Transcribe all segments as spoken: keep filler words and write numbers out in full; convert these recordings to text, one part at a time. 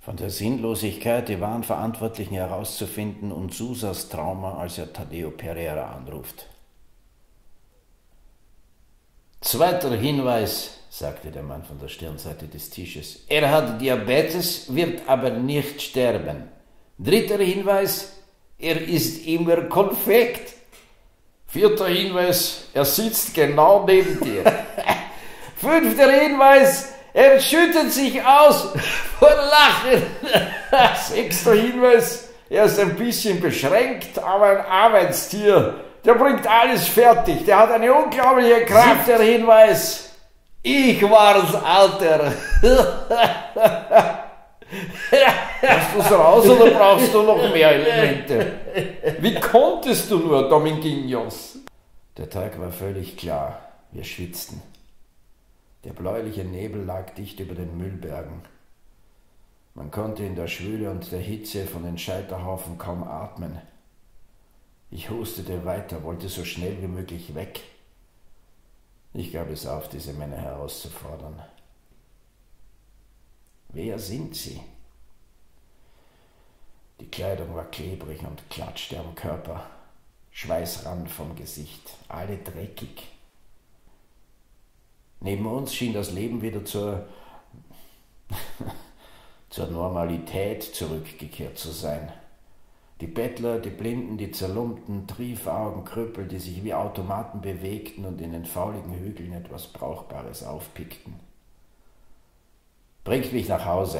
Von der Sinnlosigkeit, die wahren Verantwortlichen herauszufinden und Susas Trauma, als er Tadeo Pereira anruft. Zweiter Hinweis, sagte der Mann von der Stirnseite des Tisches. Er hat Diabetes, wird aber nicht sterben. Dritter Hinweis, er ist immer Konfekt. Vierter Hinweis, er sitzt genau neben dir. Fünfter Hinweis, er schüttet sich aus vor Lachen. Sechster Hinweis, er ist ein bisschen beschränkt, aber ein Arbeitstier. Der bringt alles fertig, der hat eine unglaubliche Kraft. Siebter Hinweis, ich war's, Alter. Hast du's raus oder brauchst du noch mehr Elemente? Wie konntest du nur, Dominguinhos? Der Tag war völlig klar, wir schwitzten. Der bläuliche Nebel lag dicht über den Müllbergen. Man konnte in der Schwüle und der Hitze von den Scheiterhaufen kaum atmen. Ich hustete weiter, wollte so schnell wie möglich weg. Ich gab es auf, diese Männer herauszufordern. Wer sind sie? Die Kleidung war klebrig und klatschte am Körper, Schweiß rann vom Gesicht, alle dreckig. Neben uns schien das Leben wieder zur, zur Normalität zurückgekehrt zu sein. Die Bettler, die Blinden, die zerlumpten Triefaugen, Krüppel, die sich wie Automaten bewegten und in den fauligen Hügeln etwas Brauchbares aufpickten. Bringt mich nach Hause.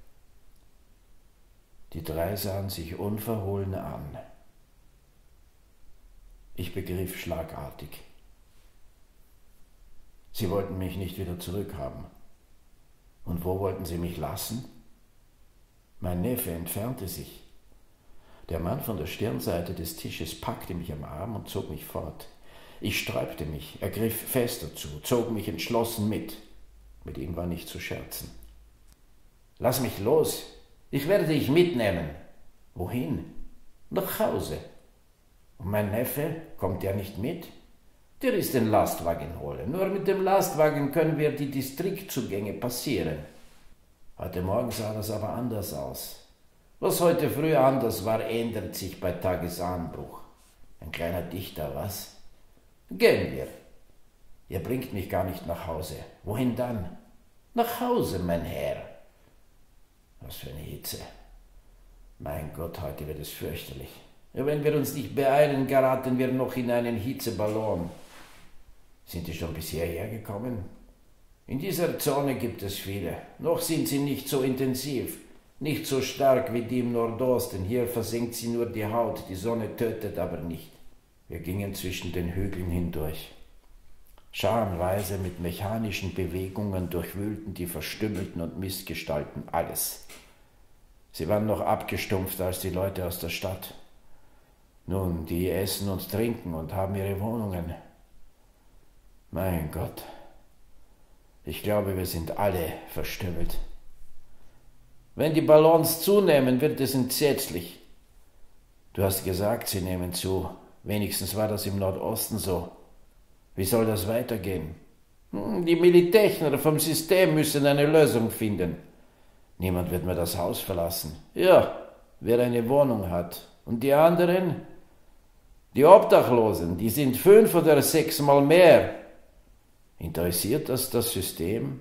Die drei sahen sich unverhohlen an. Ich begriff schlagartig. Sie wollten mich nicht wieder zurückhaben. Und wo wollten sie mich lassen? Mein Neffe entfernte sich. Der Mann von der Stirnseite des Tisches packte mich am Arm und zog mich fort. Ich sträubte mich, ergriff fester zu, zog mich entschlossen mit. Mit ihm war nicht zu scherzen. »Lass mich los, ich werde dich mitnehmen.« »Wohin?« »Nach Hause.« »Und mein Neffe, kommt der nicht mit?« »Der ist den Lastwagen holen. Nur mit dem Lastwagen können wir die Distriktzugänge passieren.« Heute Morgen sah das aber anders aus. Was heute früh anders war, ändert sich bei Tagesanbruch. Ein kleiner Dichter, was? Gehen wir. Ihr bringt mich gar nicht nach Hause. Wohin dann? Nach Hause, mein Herr. Was für eine Hitze. Mein Gott, heute wird es fürchterlich. Ja, wenn wir uns nicht beeilen, geraten wir noch in einen Hitzeballon. Sind die schon bis hierher gekommen? In dieser Zone gibt es viele. Noch sind sie nicht so intensiv, nicht so stark wie die im Nordosten. Hier versenkt sie nur die Haut, die Sonne tötet aber nicht. Wir gingen zwischen den Hügeln hindurch. Scharenweise mit mechanischen Bewegungen durchwühlten die Verstümmelten und Missgestalten alles. Sie waren noch abgestumpfter als die Leute aus der Stadt. Nun, die essen und trinken und haben ihre Wohnungen. Mein Gott, ich glaube, wir sind alle verstümmelt. Wenn die Ballons zunehmen, wird es entsetzlich. Du hast gesagt, sie nehmen zu. Wenigstens war das im Nordosten so. Wie soll das weitergehen? Die Militechner vom System müssen eine Lösung finden. Niemand wird mehr das Haus verlassen. Ja, wer eine Wohnung hat. Und die anderen? Die Obdachlosen, die sind fünf oder sechsmal mehr. Interessiert das das System?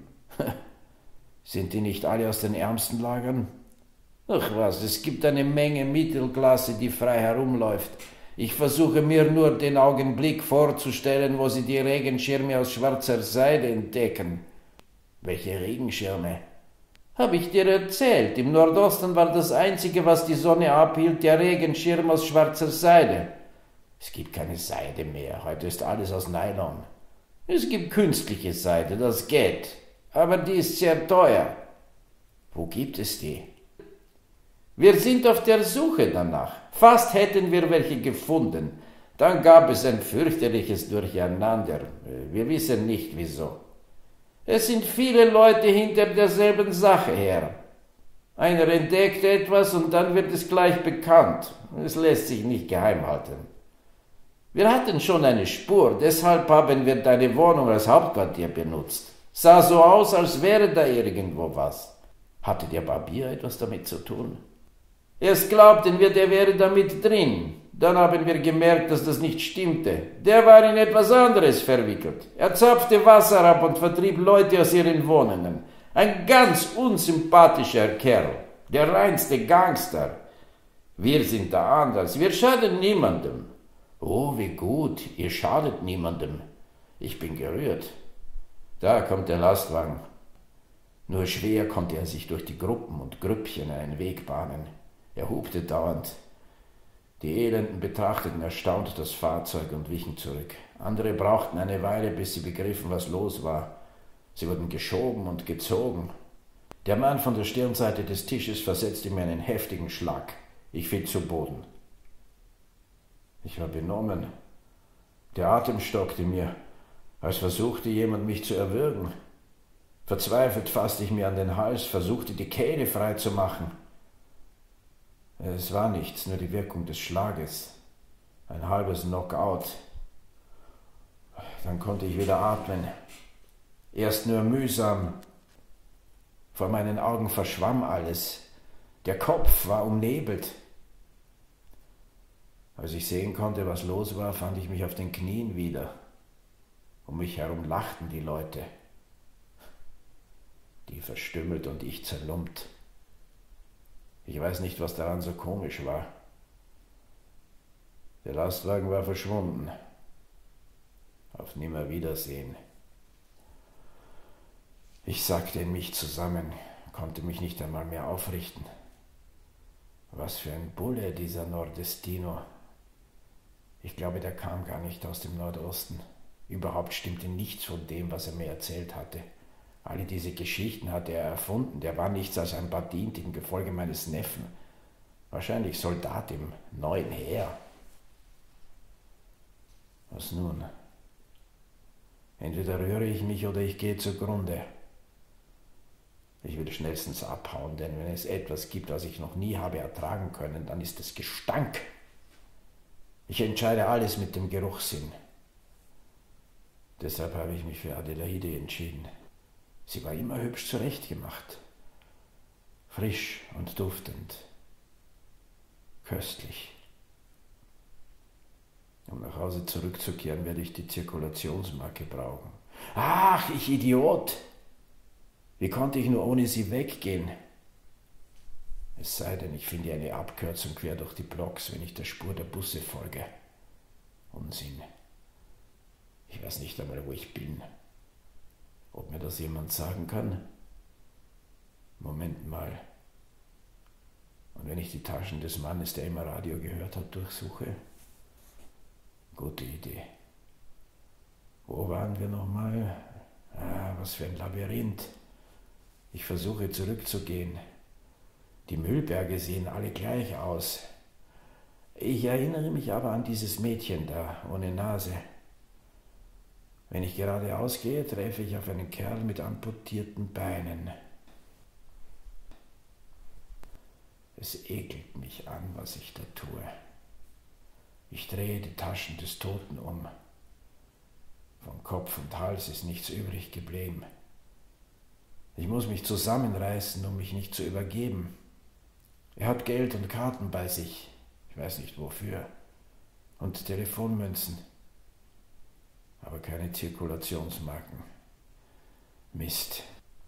Sind die nicht alle aus den ärmsten Lagern? Ach was, es gibt eine Menge Mittelklasse, die frei herumläuft. Ich versuche mir nur den Augenblick vorzustellen, wo sie die Regenschirme aus schwarzer Seide entdecken. Welche Regenschirme? Habe ich dir erzählt. Im Nordosten war das Einzige, was die Sonne abhielt, der Regenschirm aus schwarzer Seide. Es gibt keine Seide mehr. Heute ist alles aus Nylon. Es gibt künstliche Seide, das geht. Aber die ist sehr teuer. Wo gibt es die? Wir sind auf der Suche danach. Fast hätten wir welche gefunden. Dann gab es ein fürchterliches Durcheinander. Wir wissen nicht wieso. Es sind viele Leute hinter derselben Sache her. Einer entdeckt etwas und dann wird es gleich bekannt. Es lässt sich nicht geheim halten. Wir hatten schon eine Spur, deshalb haben wir deine Wohnung als Hauptquartier benutzt. Sah so aus, als wäre da irgendwo was. Hatte der Barbier etwas damit zu tun? Erst glaubten wir, der wäre damit drin. Dann haben wir gemerkt, dass das nicht stimmte. Der war in etwas anderes verwickelt. Er zapfte Wasser ab und vertrieb Leute aus ihren Wohnungen. Ein ganz unsympathischer Kerl. Der reinste Gangster. Wir sind da anders. Wir schaden niemandem. Oh, wie gut. Ihr schadet niemandem. Ich bin gerührt. Da kommt der Lastwagen. Nur schwer konnte er sich durch die Gruppen und Grüppchen einen Weg bahnen. Er hupte dauernd. Die Elenden betrachteten erstaunt das Fahrzeug und wichen zurück. Andere brauchten eine Weile, bis sie begriffen, was los war. Sie wurden geschoben und gezogen. Der Mann von der Stirnseite des Tisches versetzte mir einen heftigen Schlag. Ich fiel zu Boden. Ich war benommen. Der Atem stockte mir, als versuchte jemand mich zu erwürgen. Verzweifelt fasste ich mir an den Hals, versuchte die Kehle frei zu machen. Es war nichts, nur die Wirkung des Schlages. Ein halbes Knockout. Dann konnte ich wieder atmen. Erst nur mühsam. Vor meinen Augen verschwamm alles. Der Kopf war umnebelt. Als ich sehen konnte, was los war, fand ich mich auf den Knien wieder. Um mich herum lachten die Leute. Die verstümmelt und ich zerlumpt. Ich weiß nicht, was daran so komisch war. Der Lastwagen war verschwunden. Auf Nimmerwiedersehen. Ich sackte in mich zusammen, konnte mich nicht einmal mehr aufrichten. Was für ein Bulle, dieser Nordestino. Ich glaube, der kam gar nicht aus dem Nordosten. Überhaupt stimmte nichts von dem, was er mir erzählt hatte. Alle diese Geschichten hatte er erfunden. Der war nichts als ein Badint im Gefolge meines Neffen. Wahrscheinlich Soldat im neuen Heer. Was nun? Entweder rühre ich mich oder ich gehe zugrunde. Ich will schnellstens abhauen, denn wenn es etwas gibt, was ich noch nie habe ertragen können, dann ist es Gestank. Ich entscheide alles mit dem Geruchssinn. Deshalb habe ich mich für Adelaide entschieden. Sie war immer hübsch zurechtgemacht, frisch und duftend, köstlich. Um nach Hause zurückzukehren, werde ich die Zirkulationsmarke brauchen. Ach, ich Idiot! Wie konnte ich nur ohne sie weggehen? Es sei denn, ich finde eine Abkürzung quer durch die Blocks, wenn ich der Spur der Busse folge. Unsinn. Ich weiß nicht einmal, wo ich bin. Ob mir das jemand sagen kann? Moment mal. Und wenn ich die Taschen des Mannes, der immer Radio gehört hat, durchsuche? Gute Idee. Wo waren wir nochmal? Ah, was für ein Labyrinth. Ich versuche zurückzugehen. Die Müllberge sehen alle gleich aus. Ich erinnere mich aber an dieses Mädchen da, ohne Nase. Wenn ich geradeaus gehe, treffe ich auf einen Kerl mit amputierten Beinen. Es ekelt mich an, was ich da tue. Ich drehe die Taschen des Toten um. Von Kopf und Hals ist nichts übrig geblieben. Ich muss mich zusammenreißen, um mich nicht zu übergeben. Er hat Geld und Karten bei sich, ich weiß nicht wofür, und Telefonmünzen, aber keine Zirkulationsmarken. Mist.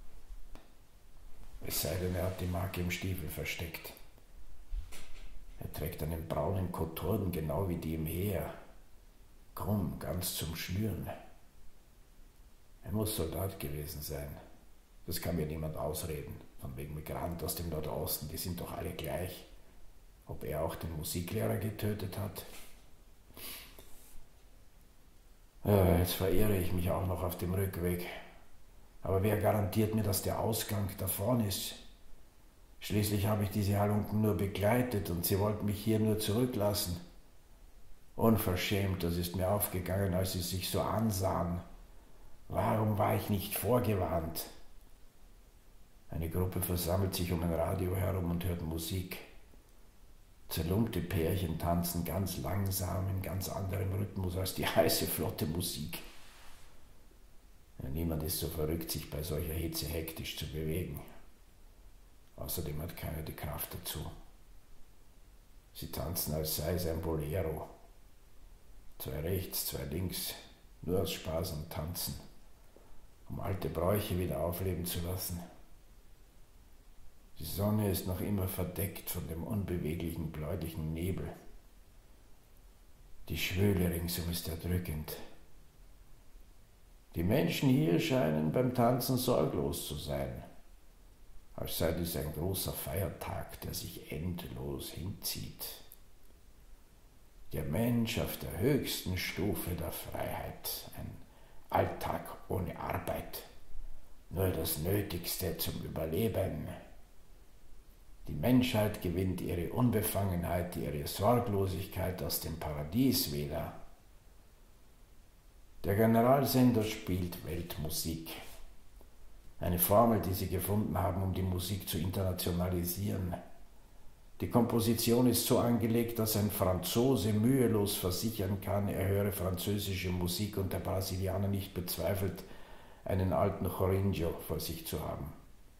Es sei denn, er hat die Marke im Stiefel versteckt. Er trägt einen braunen Koturn, genau wie die im Heer, krumm, ganz zum Schnüren. Er muss Soldat gewesen sein. Das kann mir niemand ausreden, von wegen Migrant aus dem Nordosten, die sind doch alle gleich. Ob er auch den Musiklehrer getötet hat? Ja, jetzt verirre ich mich auch noch auf dem Rückweg. Aber wer garantiert mir, dass der Ausgang da vorne ist? Schließlich habe ich diese Halunken nur begleitet und sie wollten mich hier nur zurücklassen. Unverschämt, das ist mir aufgegangen, als sie sich so ansahen. Warum war ich nicht vorgewarnt? Eine Gruppe versammelt sich um ein Radio herum und hört Musik. Zerlumpte Pärchen tanzen ganz langsam in ganz anderem Rhythmus als die heiße, flotte Musik. Ja, niemand ist so verrückt, sich bei solcher Hitze hektisch zu bewegen. Außerdem hat keiner die Kraft dazu. Sie tanzen, als sei es ein Bolero. Zwei rechts, zwei links, nur aus Spaß und Tanzen, um alte Bräuche wieder aufleben zu lassen. Die Sonne ist noch immer verdeckt von dem unbeweglichen, bläulichen Nebel. Die Schwüle ringsum ist erdrückend. Die Menschen hier scheinen beim Tanzen sorglos zu sein, als sei dies ein großer Feiertag, der sich endlos hinzieht. Der Mensch auf der höchsten Stufe der Freiheit, ein Alltag ohne Arbeit, nur das Nötigste zum Überleben. Die Menschheit gewinnt ihre Unbefangenheit, ihre Sorglosigkeit aus dem Paradies wieder. Der Generalsender spielt Weltmusik. Eine Formel, die sie gefunden haben, um die Musik zu internationalisieren. Die Komposition ist so angelegt, dass ein Franzose mühelos versichern kann, er höre französische Musik und der Brasilianer nicht bezweifelt, einen alten Chorinho vor sich zu haben.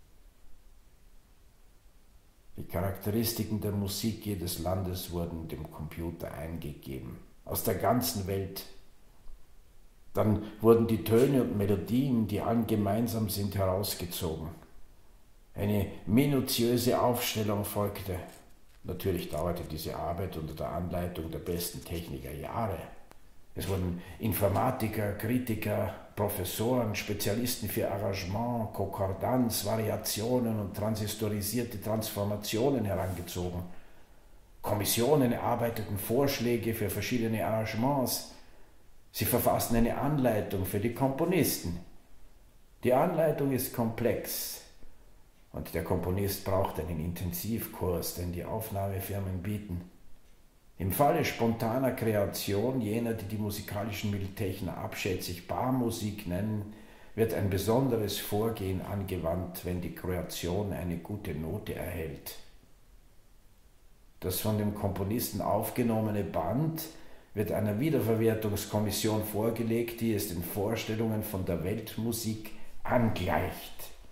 Die Charakteristiken der Musik jedes Landes wurden dem Computer eingegeben, aus der ganzen Welt. Dann wurden die Töne und Melodien, die allen gemeinsam sind, herausgezogen. Eine minutiöse Aufstellung folgte. Natürlich dauerte diese Arbeit unter der Anleitung der besten Techniker Jahre. Es wurden Informatiker, Kritiker, Professoren, Spezialisten für Arrangement, Konkordanz, Variationen und transistorisierte Transformationen herangezogen. Kommissionen erarbeiteten Vorschläge für verschiedene Arrangements. Sie verfassten eine Anleitung für die Komponisten. Die Anleitung ist komplex und der Komponist braucht einen Intensivkurs, den die Aufnahmefirmen bieten. Im Falle spontaner Kreation jener, die die musikalischen Miltechner abschätzig Barmusik nennen, wird ein besonderes Vorgehen angewandt, wenn die Kreation eine gute Note erhält. Das von dem Komponisten aufgenommene Band wird einer Wiederverwertungskommission vorgelegt, die es den Vorstellungen von der Weltmusik angleicht.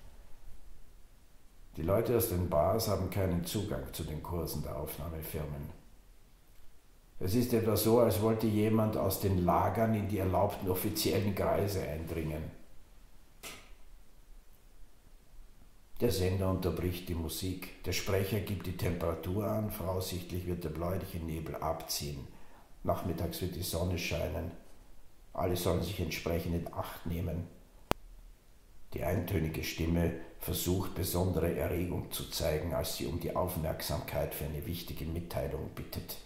Die Leute aus den Bars haben keinen Zugang zu den Kursen der Aufnahmefirmen. Es ist etwa so, als wollte jemand aus den Lagern in die erlaubten offiziellen Kreise eindringen. Der Sender unterbricht die Musik, der Sprecher gibt die Temperatur an, voraussichtlich wird der bläuliche Nebel abziehen. Nachmittags wird die Sonne scheinen. Alle sollen sich entsprechend in Acht nehmen. Die eintönige Stimme versucht, besondere Erregung zu zeigen, als sie um die Aufmerksamkeit für eine wichtige Mitteilung bittet.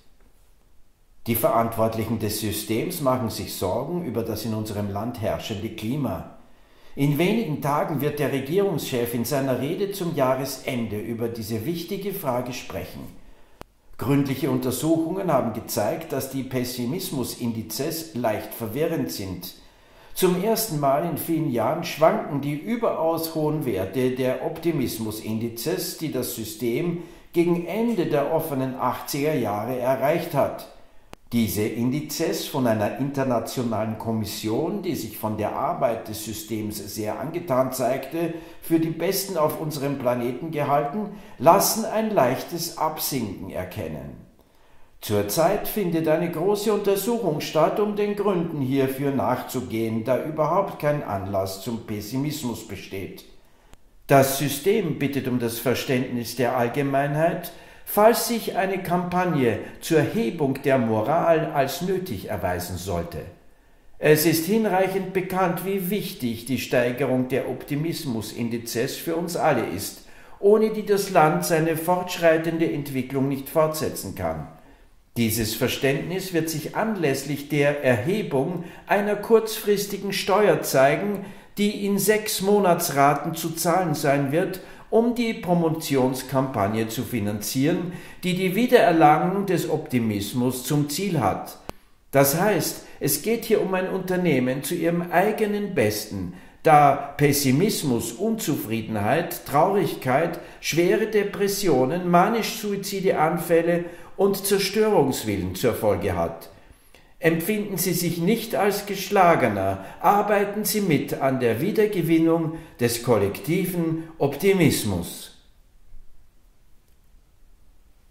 Die Verantwortlichen des Systems machen sich Sorgen über das in unserem Land herrschende Klima. In wenigen Tagen wird der Regierungschef in seiner Rede zum Jahresende über diese wichtige Frage sprechen. Gründliche Untersuchungen haben gezeigt, dass die Pessimismusindizes leicht verwirrend sind. Zum ersten Mal in vielen Jahren schwanken die überaus hohen Werte der Optimismusindizes, die das System gegen Ende der offenen achtziger Jahre erreicht hat. Diese Indizes von einer internationalen Kommission, die sich von der Arbeit des Systems sehr angetan zeigte, für die besten auf unserem Planeten gehalten, lassen ein leichtes Absinken erkennen. Zurzeit findet eine große Untersuchung statt, um den Gründen hierfür nachzugehen, da überhaupt kein Anlass zum Pessimismus besteht. Das System bittet um das Verständnis der Allgemeinheit, falls sich eine Kampagne zur Hebung der Moral als nötig erweisen sollte. Es ist hinreichend bekannt, wie wichtig die Steigerung der Optimismusindizes für uns alle ist, ohne die das Land seine fortschreitende Entwicklung nicht fortsetzen kann. Dieses Verständnis wird sich anlässlich der Erhebung einer kurzfristigen Steuer zeigen, die in sechs Monatsraten zu zahlen sein wird, um die Promotionskampagne zu finanzieren, die die Wiedererlangung des Optimismus zum Ziel hat. Das heißt, es geht hier um ein Unternehmen zu ihrem eigenen Besten, da Pessimismus, Unzufriedenheit, Traurigkeit, schwere Depressionen, manisch-suizide Anfälle und Zerstörungswillen zur Folge hat. Empfinden Sie sich nicht als Geschlagener, arbeiten Sie mit an der Wiedergewinnung des kollektiven Optimismus.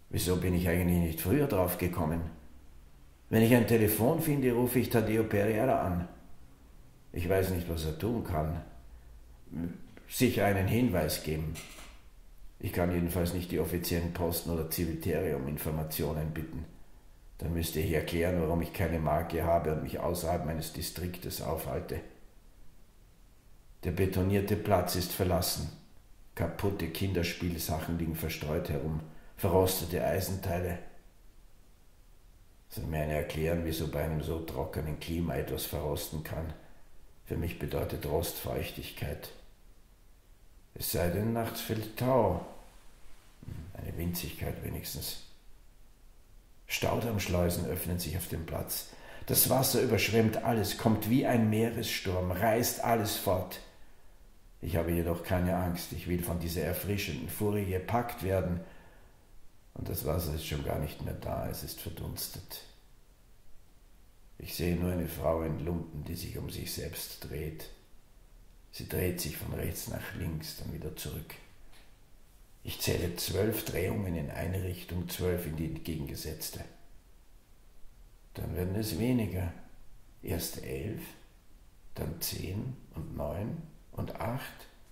Wieso bin ich eigentlich nicht früher drauf gekommen? Wenn ich ein Telefon finde, rufe ich Tadeo Pereira an. Ich weiß nicht, was er tun kann. Sicher einen Hinweis geben. Ich kann jedenfalls nicht die offiziellen Posten oder Ziviltäre um Informationen bitten. Dann müsste ich erklären, warum ich keine Marke habe und mich außerhalb meines Distriktes aufhalte. Der betonierte Platz ist verlassen. Kaputte Kinderspielsachen liegen verstreut herum, verrostete Eisenteile. Soll mir einer erklären, wieso bei einem so trockenen Klima etwas verrosten kann? Für mich bedeutet Rost Feuchtigkeit. Es sei denn, nachts fällt Tau. Eine Winzigkeit wenigstens. Staudammschleusen öffnen sich auf dem Platz. Das Wasser überschwemmt alles, kommt wie ein Meeressturm, reißt alles fort. Ich habe jedoch keine Angst, ich will von dieser erfrischenden Furie gepackt werden. Und das Wasser ist schon gar nicht mehr da, es ist verdunstet. Ich sehe nur eine Frau in Lumpen, die sich um sich selbst dreht. Sie dreht sich von rechts nach links, dann wieder zurück. Ich zähle zwölf Drehungen in eine Richtung, zwölf in die entgegengesetzte. Dann werden es weniger. Erst elf, dann zehn und neun und acht,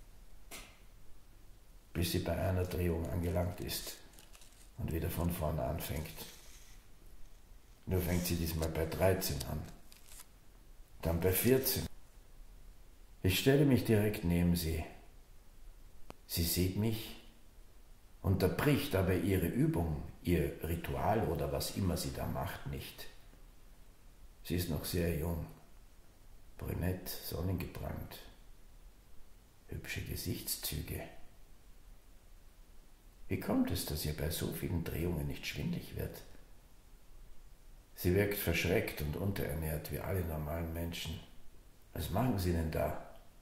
bis sie bei einer Drehung angelangt ist und wieder von vorne anfängt. Nur fängt sie diesmal bei dreizehn an, dann bei vierzehn. Ich stelle mich direkt neben sie. Sie sieht mich, unterbricht aber ihre Übung, ihr Ritual oder was immer sie da macht, nicht. Sie ist noch sehr jung, brünett, sonnengebrannt, hübsche Gesichtszüge. Wie kommt es, dass ihr bei so vielen Drehungen nicht schwindlig wird? Sie wirkt verschreckt und unterernährt wie alle normalen Menschen. Was machen Sie denn da?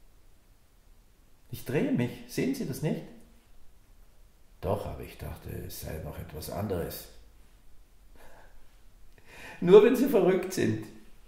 Ich drehe mich, sehen Sie das nicht? Doch, aber ich dachte, es sei noch etwas anderes. Nur wenn Sie verrückt sind.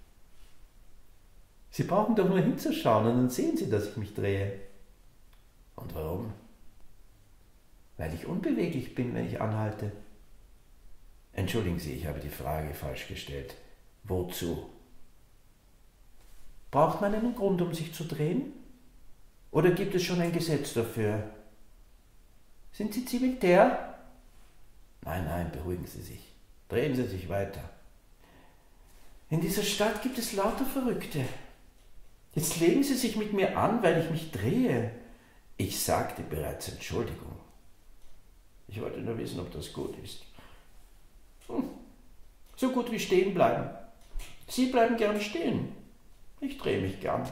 Sie brauchen doch nur hinzuschauen und dann sehen Sie, dass ich mich drehe. Und warum? Weil ich unbeweglich bin, wenn ich anhalte. Entschuldigen Sie, ich habe die Frage falsch gestellt. Wozu? Braucht man einen Grund, um sich zu drehen? Oder gibt es schon ein Gesetz dafür? Sind Sie Ziviltär? Nein, nein, beruhigen Sie sich. Drehen Sie sich weiter. In dieser Stadt gibt es lauter Verrückte. Jetzt legen Sie sich mit mir an, weil ich mich drehe. Ich sagte bereits Entschuldigung. Ich wollte nur wissen, ob das gut ist. Hm. So gut wie stehen bleiben. Sie bleiben gern stehen. Ich drehe mich gern.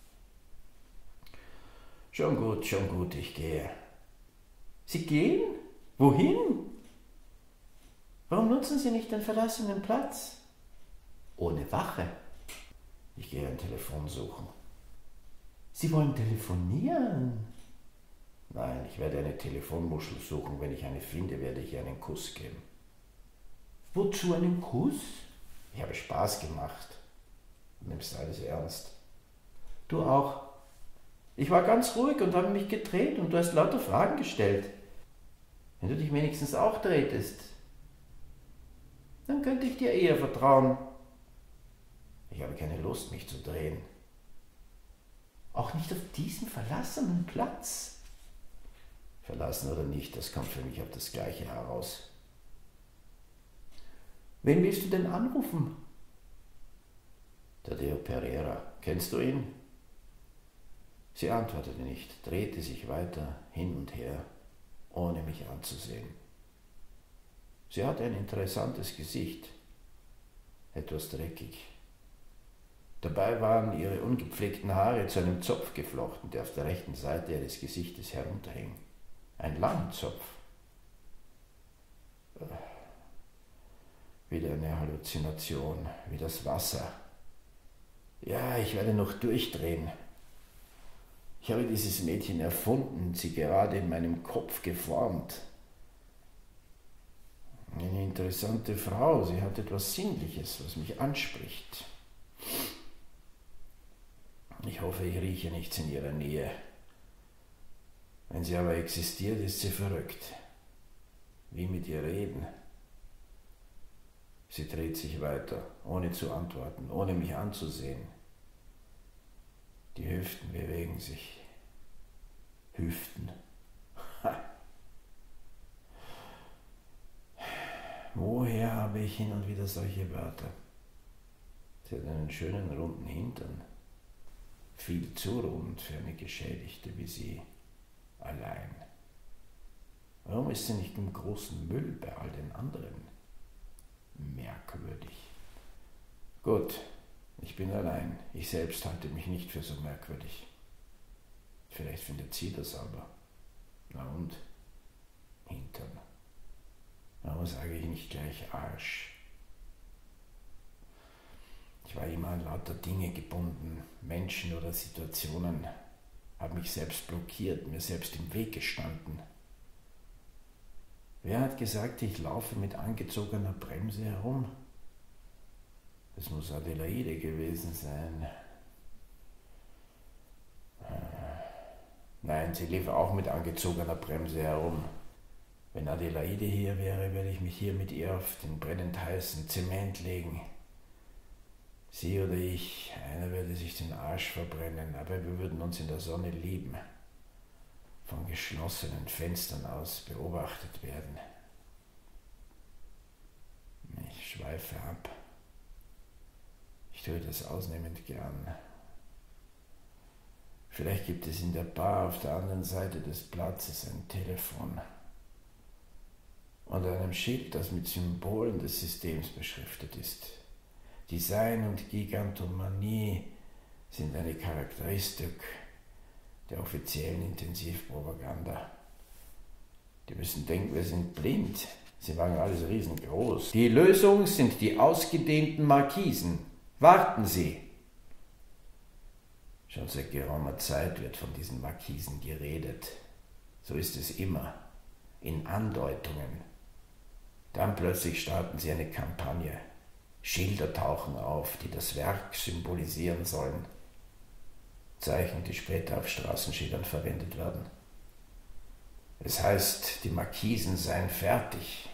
Schon gut, schon gut, ich gehe. Sie gehen? Wohin? Warum nutzen Sie nicht den verlassenen Platz? Ohne Wache. Ich gehe ein Telefon suchen. Sie wollen telefonieren? Nein, ich werde eine Telefonmuschel suchen. Wenn ich eine finde, werde ich ihr einen Kuss geben. Wozu einen Kuss? Ich habe Spaß gemacht. Du nimmst alles ernst. Du auch. Ich war ganz ruhig und habe mich gedreht und du hast lauter Fragen gestellt. Wenn du dich wenigstens auch drehtest, dann könnte ich dir eher vertrauen. Ich habe keine Lust, mich zu drehen. Auch nicht auf diesem verlassenen Platz. Verlassen oder nicht, das kommt für mich auf das Gleiche heraus. Wen willst du denn anrufen? Tadeo Pereira. Kennst du ihn? Sie antwortete nicht, drehte sich weiter hin und her, ohne mich anzusehen. Sie hatte ein interessantes Gesicht, etwas dreckig. Dabei waren ihre ungepflegten Haare zu einem Zopf geflochten, der auf der rechten Seite ihres Gesichtes herunterhing. Ein langer Zopf. Wieder eine Halluzination, wie das Wasser. Ja, ich werde noch durchdrehen. Ich habe dieses Mädchen erfunden, sie gerade in meinem Kopf geformt. Eine interessante Frau, sie hat etwas Sinnliches, was mich anspricht. Ich hoffe, ich rieche nichts in ihrer Nähe. Wenn sie aber existiert, ist sie verrückt. Wie mit ihr reden. Sie dreht sich weiter, ohne zu antworten, ohne mich anzusehen. Die Hüften bewegen sich. Hüften. Ha. Woher habe ich hin und wieder solche Wörter? Sie hat einen schönen runden Hintern. Viel zu rund für eine Geschädigte wie sie allein. Warum ist sie nicht im großen Müll bei all den anderen? Merkwürdig. Gut, ich bin allein. Ich selbst halte mich nicht für so merkwürdig. Vielleicht findet sie das aber. Na und? Hintern. Warum sage ich nicht gleich Arsch? Ich war immer an lauter Dinge gebunden, Menschen oder Situationen, habe mich selbst blockiert, mir selbst im Weg gestanden. Wer hat gesagt, ich laufe mit angezogener Bremse herum? Das muss Adelaide gewesen sein. Nein, sie lief auch mit angezogener Bremse herum. Wenn Adelaide hier wäre, würde ich mich hier mit ihr auf den brennend heißen Zement legen. Sie oder ich, einer würde sich den Arsch verbrennen, aber wir würden uns in der Sonne lieben, von geschlossenen Fenstern aus beobachtet werden. Ich schweife ab. Ich tue das ausnehmend gern. Vielleicht gibt es in der Bar auf der anderen Seite des Platzes ein Telefon und einem Schild, das mit Symbolen des Systems beschriftet ist. Design und Gigantomanie sind eine Charakteristik der offiziellen Intensivpropaganda. Die müssen denken, wir sind blind. Sie machen alles riesengroß. Die Lösung sind die ausgedehnten Markisen. Warten Sie! Schon seit geraumer Zeit wird von diesen Markisen geredet. So ist es immer, in Andeutungen. Dann plötzlich starten sie eine Kampagne. Schilder tauchen auf, die das Werk symbolisieren sollen. Zeichen, die später auf Straßenschildern verwendet werden. Es heißt, die Markisen seien fertig.